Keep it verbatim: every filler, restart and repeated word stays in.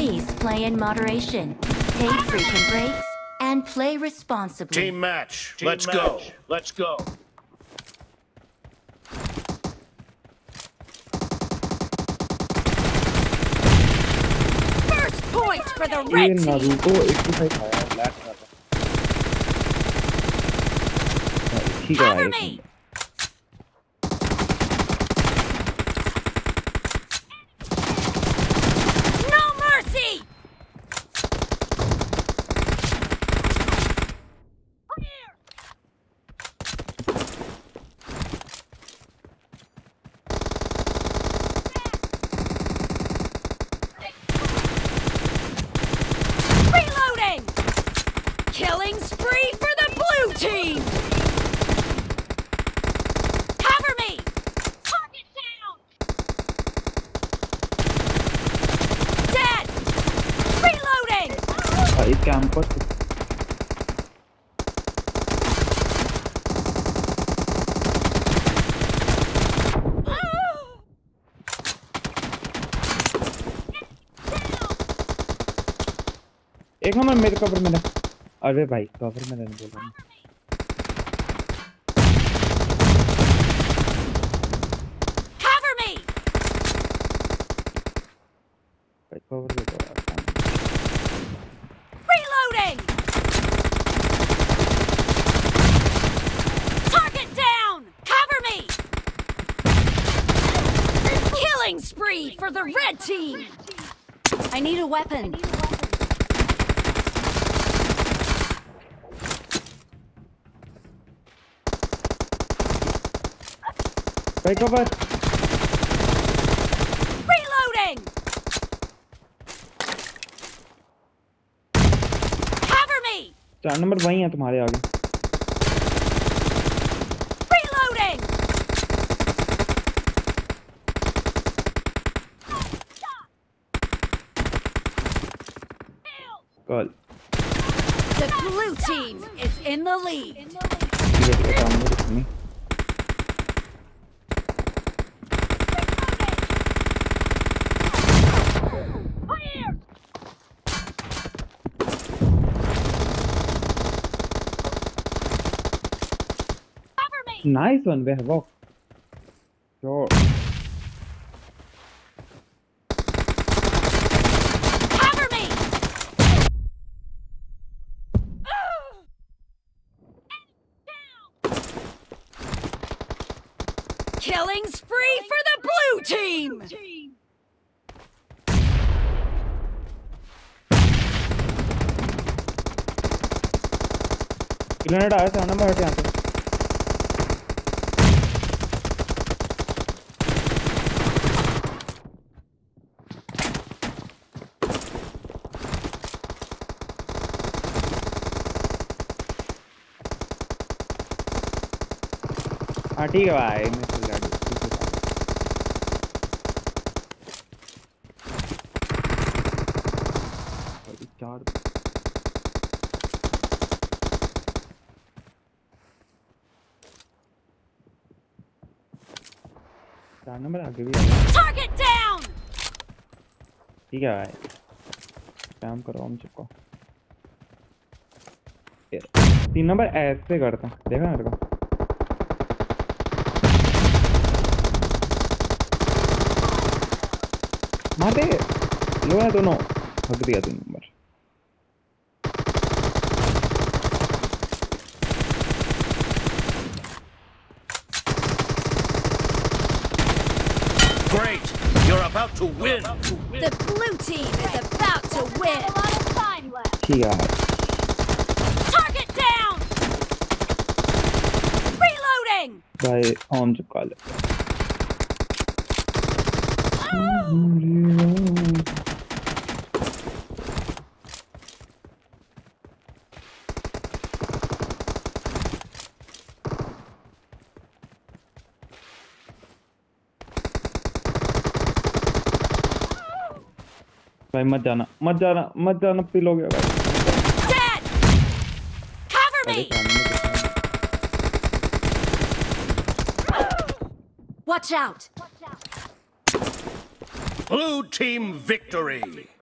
Please play in moderation. Take frequent breaks and play responsibly. Team match. Team Let's match. go. Let's go. First point for the ये red team. Naruto eighty-five आया black था ठीक है Cover me. No mercy. Reloading. Killing spree for the blue team. Cover me. Target down. Dead. Reloading. भाई campus एक नंबर मेरे cover में रह अरे भाई कवर में रहने बोल रहा हूँ Cover me. भाई कवर दे दो यार Reloading. Target down. Cover me. Killing spree for the red team. I need a weapon. भाई कवर Reloading. Cover me. चार नंबर वही है तुम्हारे आगे Reloading. Call The blue team is in the lead. ठीक है ठीक है काम में रुकनी Nice one, Wehbok. Sure. Cover me. Killing spree for the blue team. Grenade आया चार नंबर हट यहाँ पे हाँ ठीक है भाई मैं चल रहा हूँ चार चार नंबर आगे भी Target down. ठीक है भाई काम करो हम चुका तीन नंबर ऐसे करता देखा मेरे को मार दे लो है दोनों हक दिया तीन number Great. You're about to win. The blue team is about to win. ठीक है Target down. Reloading. भाई हम चुका ले भाई मत जाना मत जाना मत जाना पिल हो गया भाई Dead. Cover me. Watch out. Blue team victory.